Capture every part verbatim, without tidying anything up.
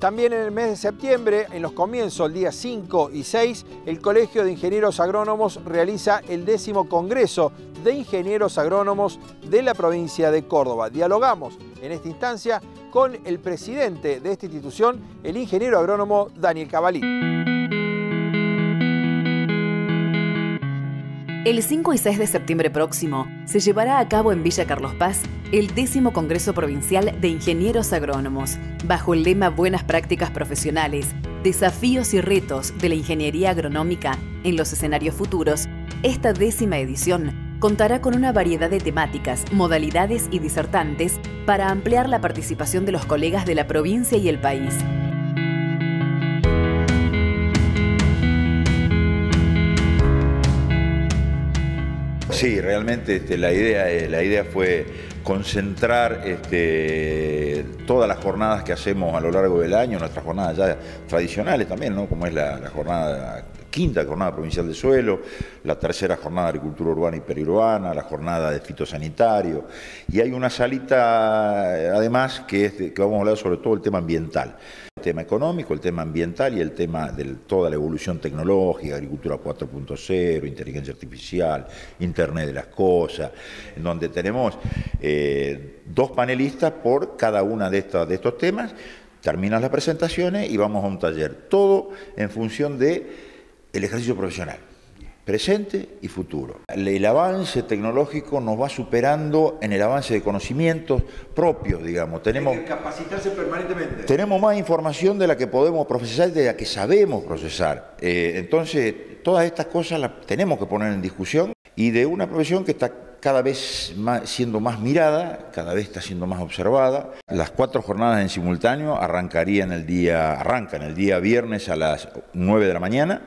También en el mes de septiembre, en los comienzos, el día cinco y seis, el Colegio de Ingenieros Agrónomos realiza el décimo Congreso de Ingenieros Agrónomos de la provincia de Córdoba. Dialogamos en esta instancia con el presidente de esta institución, el ingeniero agrónomo Daniel Cavalli. El cinco y seis de septiembre próximo se llevará a cabo en Villa Carlos Paz el décimo Congreso Provincial de Ingenieros Agrónomos, bajo el lema Buenas Prácticas Profesionales, Desafíos y Retos de la Ingeniería Agronómica en los Escenarios Futuros. Esta décima edición contará con una variedad de temáticas, modalidades y disertantes para ampliar la participación de los colegas de la provincia y el país. Sí, realmente este, la, idea, la idea fue concentrar este, todas las jornadas que hacemos a lo largo del año, nuestras jornadas ya tradicionales también, ¿no? Como es la, la jornada quinta jornada provincial de suelo, la tercera jornada de agricultura urbana y periurbana, la jornada de fitosanitario, y hay una salita además que, es de, que vamos a hablar sobre todo el tema ambiental. El tema económico, el tema ambiental y el tema de toda la evolución tecnológica, agricultura cuatro punto cero, inteligencia artificial, Internet de las cosas, en donde tenemos eh, dos panelistas por cada una de, estas, de estos temas. Terminan las presentaciones y vamos a un taller, todo en función de el ejercicio profesional, presente y futuro. El avance tecnológico nos va superando en el avance de conocimientos propios, digamos. Tenemos, Hay que capacitarse permanentemente. Tenemos más información de la que podemos procesar y de la que sabemos procesar. Eh, entonces, todas estas cosas las tenemos que poner en discusión y de una profesión que está cada vez más, siendo más mirada, cada vez está siendo más observada. Las cuatro jornadas en simultáneo arrancarían el día, arrancan el día viernes a las nueve de la mañana.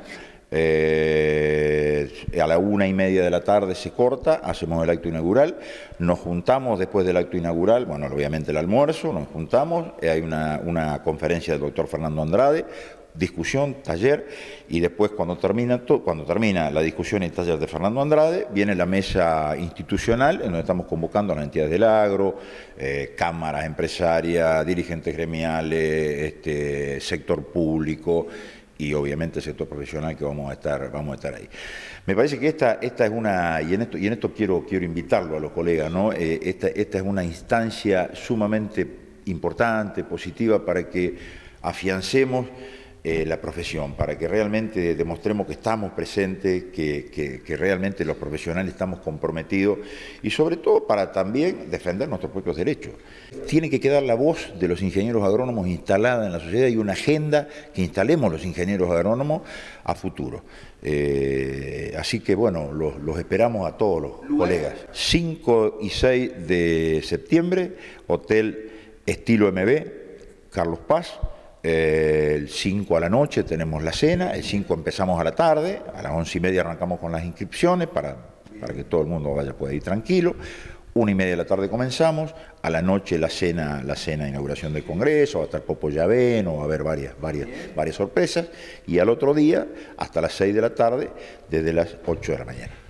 Eh, a la una y media de la tarde se corta, hacemos el acto inaugural, nos juntamos después del acto inaugural, bueno, obviamente el almuerzo, nos juntamos, eh, hay una, una conferencia del doctor Fernando Andrade, discusión, taller, y después cuando termina, cuando termina la discusión y el taller de Fernando Andrade, viene la mesa institucional, en donde estamos convocando a las entidades del agro, eh, cámaras empresarias, dirigentes gremiales, este, sector público, y obviamente el sector profesional que vamos a estar, vamos a estar ahí. Me parece que esta, esta es una, y en esto, y en esto quiero, quiero invitarlo a los colegas, ¿no? Eh, esta, esta es una instancia sumamente importante, positiva, para que afiancemos eh, la profesión, para que realmente demostremos que estamos presentes, que, que, que realmente los profesionales estamos comprometidos y sobre todo para también defender nuestros propios derechos. Tiene que quedar la voz de los ingenieros agrónomos instalada en la sociedad y una agenda que instalemos los ingenieros agrónomos a futuro. Eh, así que bueno, los, los esperamos a todos los ¿Lugar? colegas. cinco y seis de septiembre, Hotel Estilo M B, Carlos Paz. Eh, el cinco a la noche tenemos la cena, el cinco empezamos a la tarde, a las once y media arrancamos con las inscripciones para, para que todo el mundo vaya, pueda ir tranquilo. Una y media de la tarde comenzamos, a la noche la cena, la cena de inauguración del Congreso, va a estar Popo Llaveno, va a haber varias, varias, varias sorpresas, y al otro día, hasta las seis de la tarde, desde las ocho de la mañana.